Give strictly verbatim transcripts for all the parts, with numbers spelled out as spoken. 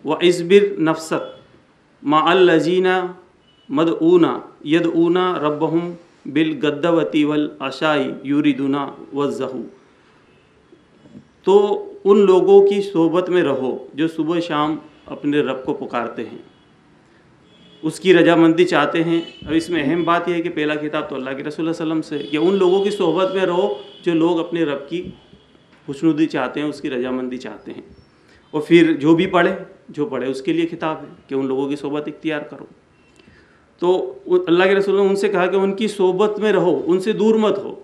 وَاصْبِرْ نَفْسَكَ مَعَ الَّذِينَ مَدْعُونَ يَدْعُونَ رَبَّهُمْ بِالْغَدَوَّةِ وَالْعَشِيِّ يُرِيدُونَ وَجْهَهُ۔ تو ان لوگوں کی صحبت میں رہو جو صبح شام اپنے رب کو پکارتے ہیں، اس کی رضامندی چاہتے ہیں۔ اب اس میں اہم بات یہ ہے کہ پہلا خطاب تو اللہ کے رسول صلی اللہ علیہ وسلم سے کہ ان لوگوں کی صحبت میں رہو جو لوگ اپنے رب کی خوشنودی چاہتے ہیں، اس کی رضامندی چاہتے ہیں۔ اور پھر جو بھی پڑھے جو پڑھے اس کے لیے خطاب ہے کہ ان لوگوں کی صحبت اختیار کرو۔ تو اللہ کے رسول نے ان سے کہا کہ ان کی صحبت میں رہو، ان سے دور مت ہو۔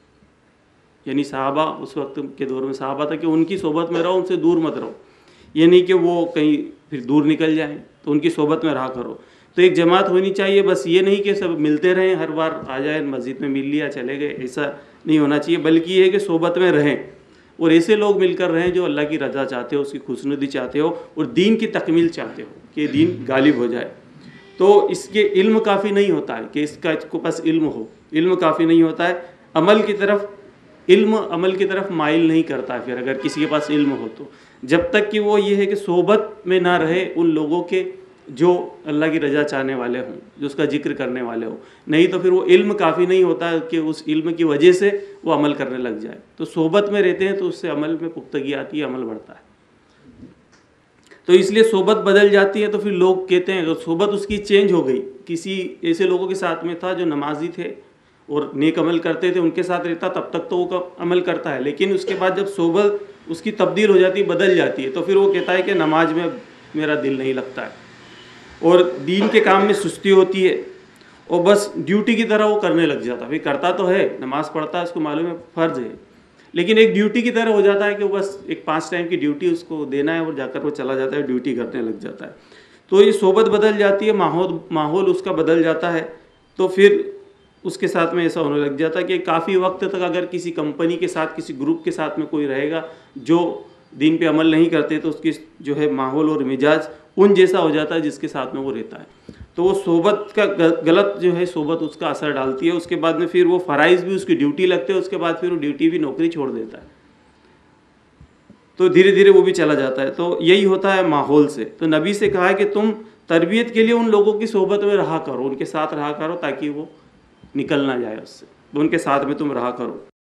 یعنی صحابہ اس وقت کے دور میں صحابہ تھا کہ ان کی صحبت میں رہو، ان سے دور مت رہو، یہ نہیں کہ وہ کہیں پھر دور نکل جائیں، تو ان کی صحبت میں رہا کرو۔ تو ایک جماعت ہونی چاہیے، بس یہ نہیں کہ سب ملتے رہیں، ہر بار آ جائیں مسجد میں مل لیا چلے گئے، ایسا نہیں ہونا چاہیے، بلکہ یہ ہے کہ صحبت میں رہیں اور ایسے لوگ مل کر رہیں جو اللہ کی رضا چاہتے ہو، اس کی خوشنودی چاہتے ہو اور دین کی تکمیل چاہتے ہو کہ دین غالب ہو جائے۔ تو اس کے علم کافی نہیں ہوتا ہے کہ اس کا اس کو بس علم ہو، علم کافی نہیں ہوتا ہے، عمل کی طرف علم عمل کی طرف مائل نہیں کرتا ہے۔ پھر اگر کسی کے پاس علم ہو تو جب تک کہ وہ یہ ہے کہ صحبت میں نہ رہے ان لوگوں کے جو اللہ کی رضا چاہنے والے ہوں، جو اس کا ذکر کرنے والے ہوں، نہیں تو پھر وہ علم کافی نہیں ہوتا ہے کہ اس علم کی وجہ سے وہ عمل کرنے لگ جائے۔ تو صحبت میں رہتے ہیں تو اس سے عمل میں پختگی آتی ہے، عمل بڑھتا ہے۔ تو اس لیے صحبت بدل جاتی ہے، تو پھر لوگ کہتے ہیں اگر صحبت اس کی چینج ہو گئی، کسی ایسے لوگوں کے ساتھ میں تھا جو نمازی تھے اور نیک عمل کرتے تھے، ان کے ساتھ رہتا تب تک تو وہ عمل کرتا ہے، لیکن اس کے بعد جب صحبت اس کی تبدیل ہو جاتی ہے، بدل جاتی ہے، تو پھر وہ کہتا ہے کہ نماز میں میرا دل نہیں لگتا ہے اور دین کے کام میں سستی ہوتی ہے اور بس ڈیوٹی کی طرح وہ کرنے لگ جاتا ہے۔ پھر کرتا تو ہے، نماز پڑھتا ہے، اس کو معلوم ہے فرض ہے، لیکن ایک ڈیوٹی کی طرح ہو جاتا ہے کہ وہ بس ایک پانچ ٹائم کی ڈیوٹی اس کو دینا ہے اور جا کر وہ چلا جاتا ہے، ڈیوٹی کرنے لگ جاتا ہے۔ تو یہ صحبت بدل جاتی ہے، ماحول ماحول اس کا بدل جاتا ہے، تو پھر اس کے ساتھ میں ایسا ہونے لگ جاتا ہے کہ کافی وقت تک اگر کسی کمپنی کے ساتھ کسی گروپ کے ساتھ میں کوئی رہے گا جو دین پہ عمل نہیں کرتے، تو اس کی جو ہے ماحول اور مزاج ان جیسا ہو جاتا ہے جس کے ساتھ میں وہ رہتا ہے۔ تو وہ صحبت کا غلط جو ہے صحبت اس کا اثر ڈالتی ہے، اس کے بعد میں پھر وہ فرائض بھی اس کی ڈیوٹی لگتے ہیں، اس کے بعد پھر وہ ڈیوٹی بھی نوکری چھوڑ دیتا ہے، تو دھیرے دھیرے وہ بھی چلا جاتا ہے۔ تو یہی ہوتا ہے ماحول سے۔ تو نبی سے کہا ہے کہ تم تربیت کے لیے ان لوگوں کی صحبت میں رہا کرو، ان کے ساتھ رہا کرو تاکہ وہ نکل نہ جائے اس سے، تو ان کے ساتھ میں تم رہا کرو۔